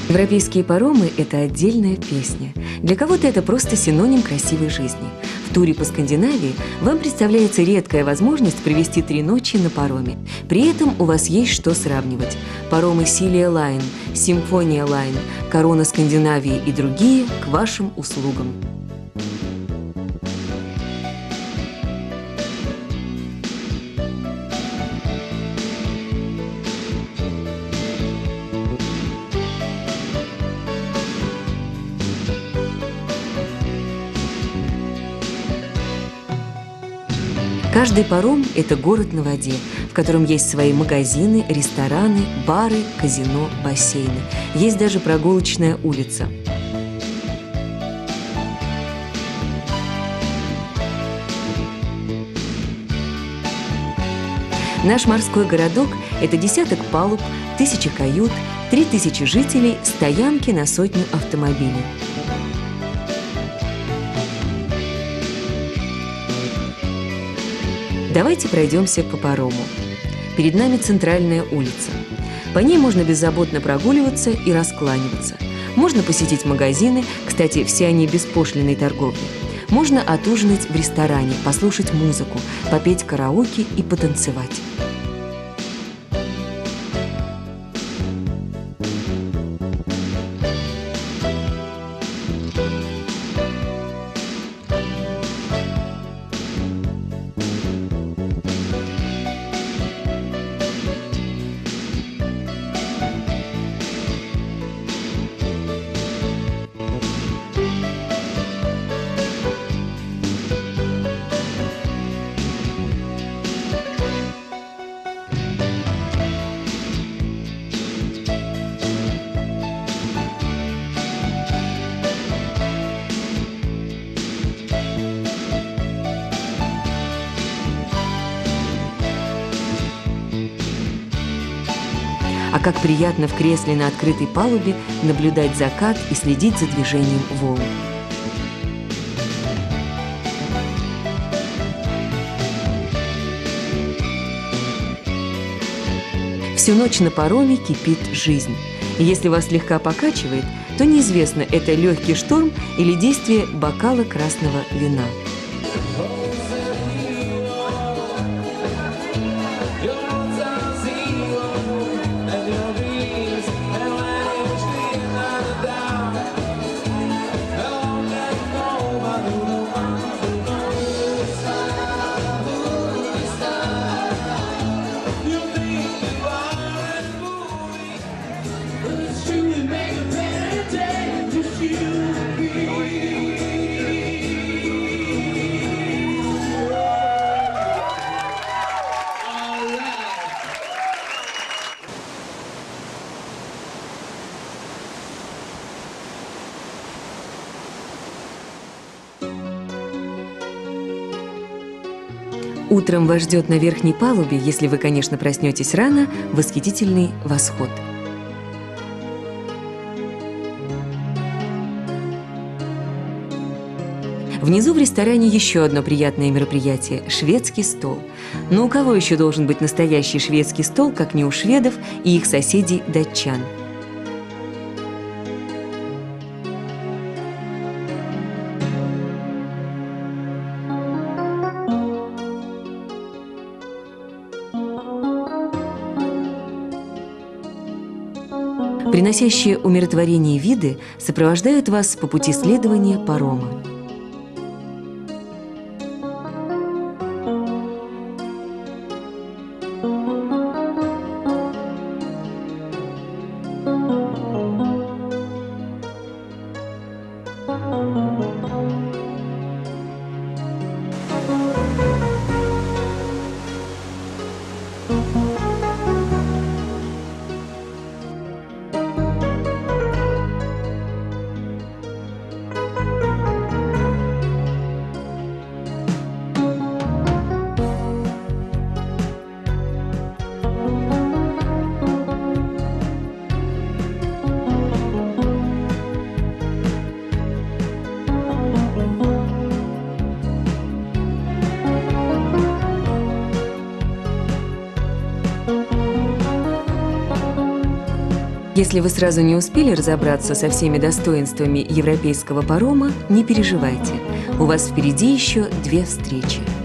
Европейские паромы – это отдельная песня. Для кого-то это просто синоним красивой жизни. В туре по Скандинавии вам представляется редкая возможность провести 3 ночи на пароме. При этом у вас есть что сравнивать. Паромы Silja Line, Симфония Line, Корона Скандинавии и другие к вашим услугам. Каждый паром – это город на воде, в котором есть свои магазины, рестораны, бары, казино, бассейны. Есть даже прогулочная улица. Наш морской городок – это десяток палуб, 1000 кают, 3000 жителей, стоянки на 100 автомобилей. Давайте пройдемся по парому. Перед нами центральная улица. По ней можно беззаботно прогуливаться и раскланиваться. Можно посетить магазины, кстати, все они беспошлинной торговли. Можно отужинать в ресторане, послушать музыку, попеть караоке и потанцевать. А как приятно в кресле на открытой палубе наблюдать закат и следить за движением волн. Всю ночь на пароме кипит жизнь. И если вас слегка покачивает, то неизвестно, это легкий шторм или действие бокала красного вина. Утром вас ждет на верхней палубе, если вы, конечно, проснетесь рано, восхитительный восход. Внизу в ресторане еще одно приятное мероприятие – шведский стол. Но у кого еще должен быть настоящий шведский стол, как не у шведов и их соседей-датчан? Приносящие умиротворение виды сопровождают вас по пути следования парома. Если вы сразу не успели разобраться со всеми достоинствами европейского парома, не переживайте. У вас впереди еще 2 встречи.